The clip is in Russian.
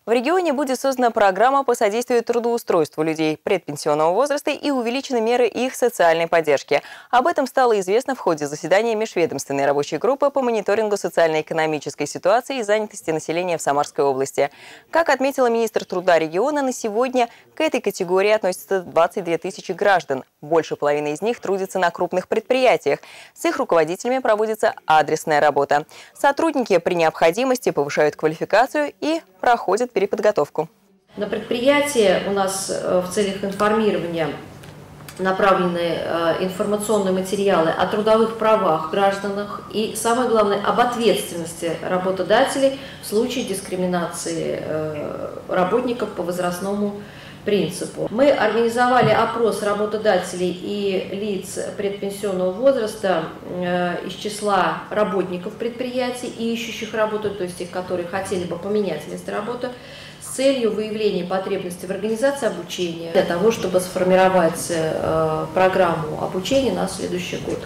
В регионе будет создана программа по содействию трудоустройству людей предпенсионного возраста и увеличены меры их социальной поддержки. Об этом стало известно в ходе заседания межведомственной рабочей группы по мониторингу социально-экономической ситуации и занятости населения в Самарской области. Как отметила министр труда региона, на сегодня к этой категории относятся 22 тысячи граждан. Больше половины из них трудятся на крупных предприятиях. С их руководителями проводится адресная работа. Сотрудники при необходимости повышают квалификацию и проходят переподготовку. На предприятии у нас в целях информирования направлены информационные материалы о трудовых правах граждан и, самое главное, об ответственности работодателей в случае дискриминации работников по возрастному принципу. Мы организовали опрос работодателей и лиц предпенсионного возраста из числа работников предприятий и ищущих работу, то есть тех, которые хотели бы поменять место работы, с целью выявления потребностей в организации обучения, для того, чтобы сформировать программу обучения на следующий год.